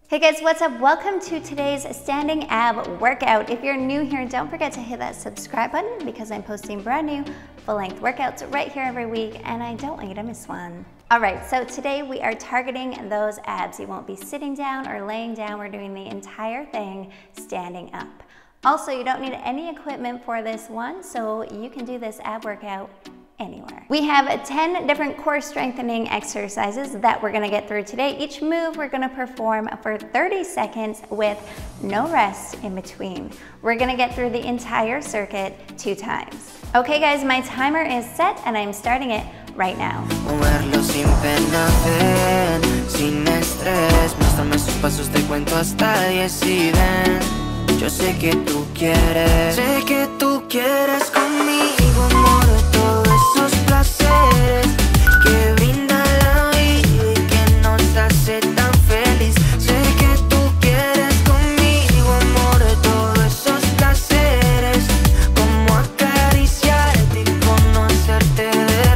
Hey guys, what's up? Welcome to today's standing ab workout. If you're new here, don't forget to hit that subscribe button because I'm posting brand new full-length workouts right here every week and I don't want you to miss one. All right, so today we are targeting those abs. You won't be sitting down or laying down. We're doing the entire thing standing up. Also, you don't need any equipment for this one, so you can do this ab workout anywhere. We have 10 different core strengthening exercises that we're gonna get through today. Each move we're gonna perform for 30 seconds with no rest in between. We're gonna get through the entire circuit 2 times. Okay guys, my timer is set and I'm starting it right now. Moverlo sin pena, ven, sin estrés. Muéstrame sus pasos, te cuento hasta 10 y ven. Yo sé que tú quieres conmigo, amor. Esos placeres que brinda la vida y que nos hace tan feliz. Sé que tú quieres conmigo, amor, todos esos placeres, como acariciarte y conocerte de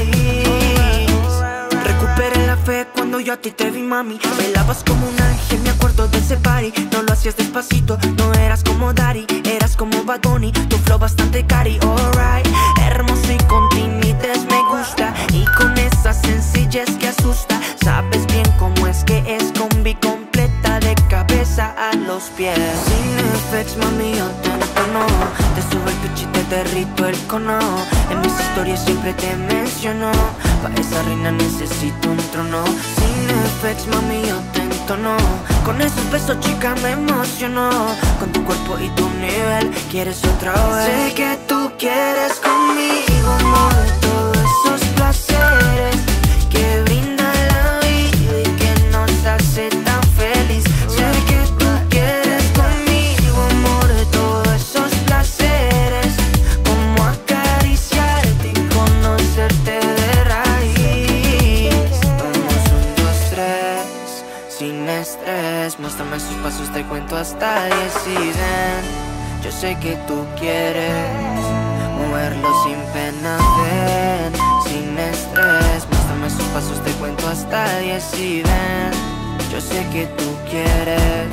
raíz. Recuperé la fe cuando yo a ti te vi, mami. Bailabas como un ángel, me acuerdo de ese party. No lo hacías despacito, no eras como Daddy, eras como Bad Bunny, tu flow bastante cari, alright. Hermoso y con timides me gusta, y con esa sencillez que asusta. Sabes bien cómo es que es combi completa de cabeza a los pies. Sin effects, mami, yo te entono. Te subo el pitch y te derrito el cono. En mis historias siempre te menciono. Pa' esa reina necesito un trono. Sin effects, mami, yo te entono. Con esos besos, chica, me emociono. Con tu cuerpo y tu nivel, quieres otra vez. Sé que tú quieres conmigo, amor, todos esos placeres que brinda la vida y que nos hace tan feliz. Sé que tú quieres conmigo, amor, todos esos placeres, como acariciarte y conocerte de raíz. Vamos 1, 2, 3, sin estrés. Muéstrame sus pasos, te cuento hasta 10 y ven. Yo sé que tú quieres moverlo sin pena, ven, sin estrés. Muéstrame sus pasos, te cuento hasta 10 y ven. Yo sé que tú quieres.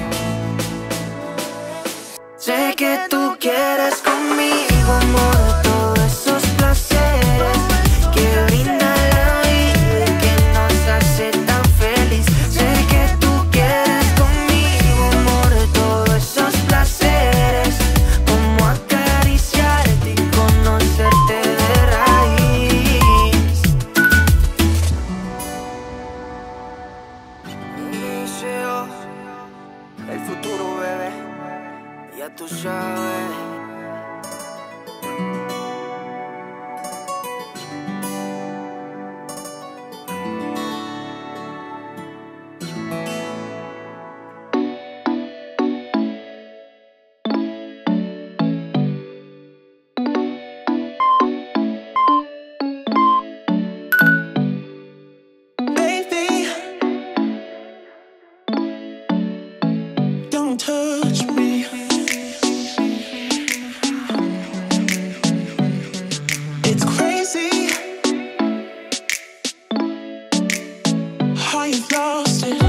Sé que tú quieres conmigo, amor, todos esos placeres que brinda la vida y que nos hace tan feliz. Sé que tú quieres conmigo, amor, todos esos placeres, como acariciarte y conocerte de raíz. Inicio el futuro, bebé, ya tú sabes. Touch me. It's crazy how you've lost it.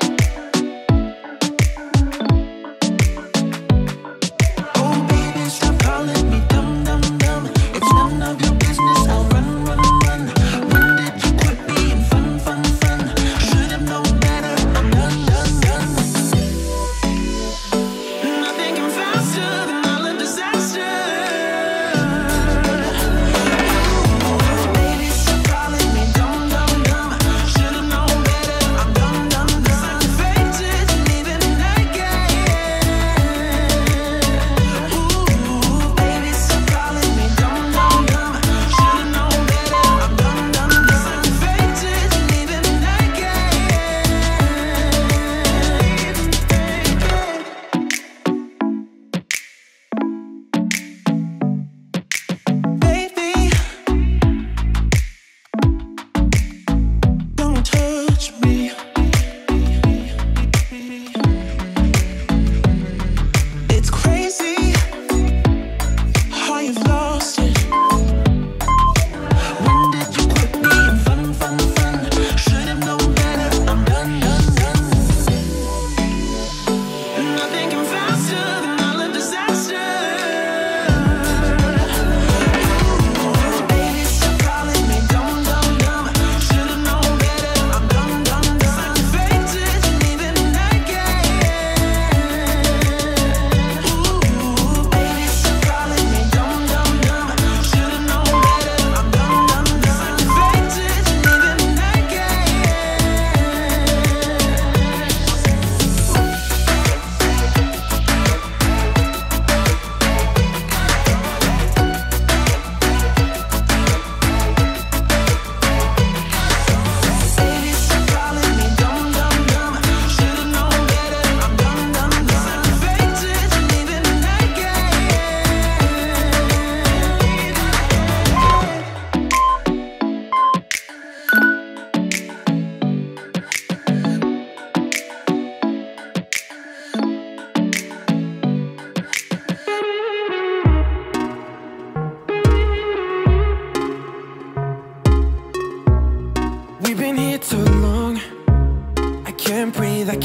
Oh baby, stop calling me dumb, dumb, dumb. It's none of your business. I'll run, run, run. When did you quit being fun, fun, fun? Should have known better. I'm done, done, done.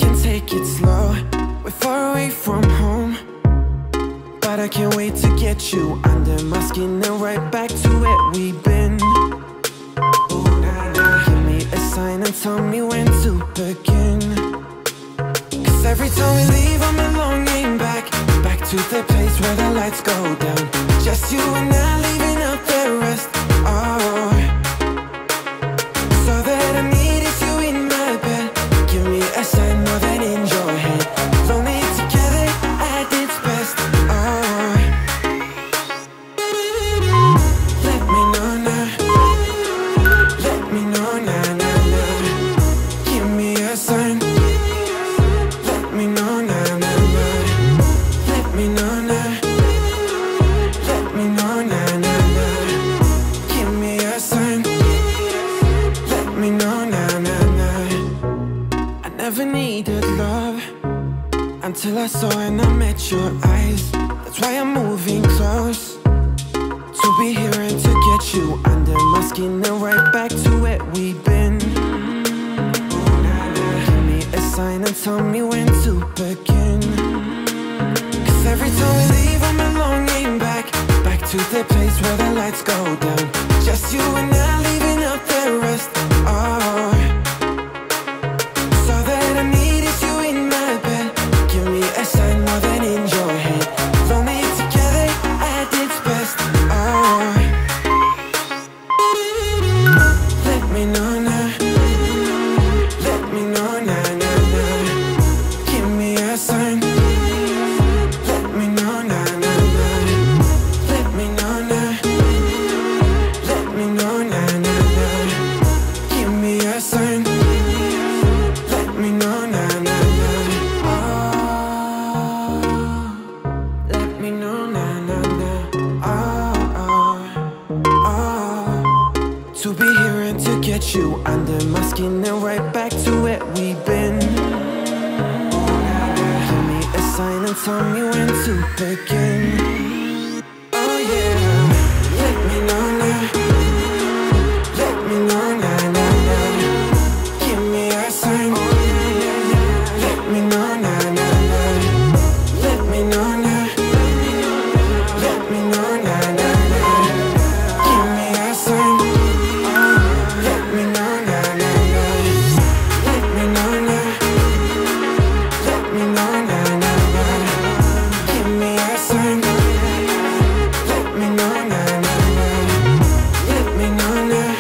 can take it slow. We're far away from home, but I can't wait to get you under my skin and right back to where we've been. Oh, nah, nah. Give me a sign and tell me when to begin. Cause every time we leave I'm longing back to the place where the lights go down. Just you and I leaving out the rest. Oh, so that I need is you in my bed. Give me a sign more than in your head. Lonely together at its best. Oh, let me know now. Let me know now, now, now. Give me a sign. Let me know now, now, now. Let me know now. Let me know now, now, now. Give me a sign. Let me know now, now, now. I never needed love until I saw and I met your eyes. That's why I'm moving close, to be here and to get you under my skin and right back to where we've been. Give me a sign and tell me when to begin. Cause every time we leave I'm longing back to the place where the lights go down. Just you and I leaving out the rest. Oh, so that I need is you in my bed. Give me a sign more than in your head. Lonely together at its best. Oh, let me know now. Let me know now, now, now. Give me a sign. Let me know now, now, now. Let me know now. Let me know now, now, now. Give me a sign. Let me know now, now, now. Oh, let me know now, now, now. Oh, oh, oh. To be here and to get you under my skin and right back to where we've been. Give me a sign and tell me when to begin. Oh yeah, let me know now. Let me know now, now, now. Give me a sign. Let me know now, now, now. Let me know now. Let me know now, now, now. Give me a sign. Let me know now, now, now. Let me know now. Let me know now, now, now. Give me a sign. Let me know now, now, now. Let me know now.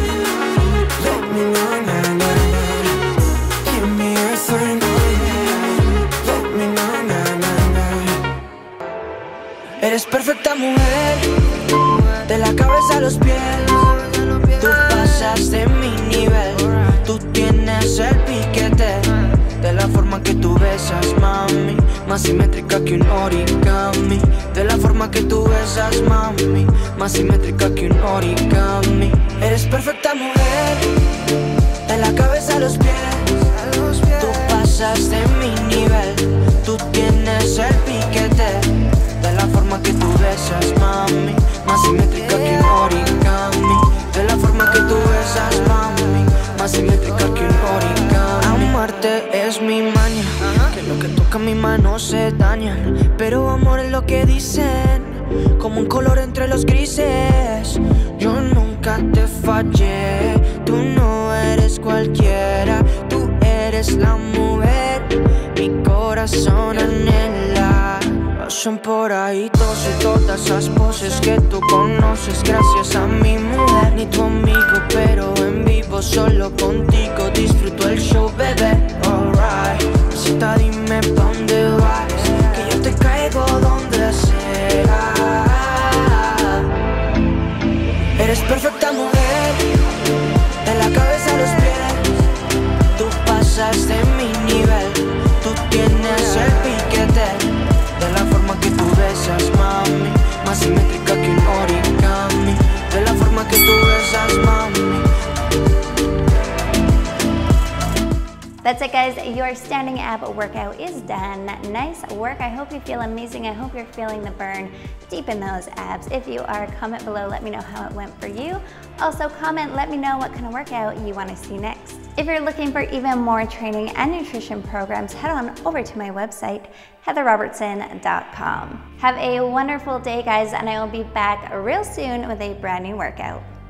Let me know now, now, now. Give me a sign. Let me know now, now, now. Eres perfecta mujer, de la cabeza a los pies. Tú pasas de mi nivel, tú tienes el piquete. De la forma que tú besas, mami, más simétrica que un origami. De la forma que tú besas, mami, más simétrica que un origami. Eres perfecta mujer, de la cabeza a los pies. Tú pasas de mi nivel, tú tienes el piquete. De la forma que tú besas, mami, más simétrica que un origami. De la forma que tú besas, mami, más simétrica que un origami. Amarte es mi maña, que lo que toca mi mano se daña. Pero amor es lo que dicen, como un color entre los grises. Yo nunca te fallé, tú no eres cualquiera. Tú eres la mujer, mi corazón anhela. Pasan por ahí todos y todas esas poses que tú conoces. Gracias a mi mujer, ni tu amigo, pero en vivo solo contigo disfruto el show, bebé. Alright, cita, dime pa' dónde vas, que yo te caigo donde sea. Eres perfecta mujer, de la cabeza a los pies. Tú pasas de mi nivel, tú tienes el piquete. De la forma que tú besas, mami, más simétrica que un origami. De la forma que tú besas, mami. That's it, guys. your standing ab workout is done. Nice work. I hope you feel amazing. I hope you're feeling the burn deep in those abs. If you are, comment below, let me know how it went for you. Also comment, let me know what kind of workout you want to see next. If you're looking for even more training and nutrition programs, head on over to my website, heatherrobertson.com. Have a wonderful day, guys, and I will be back real soon with a brand new workout.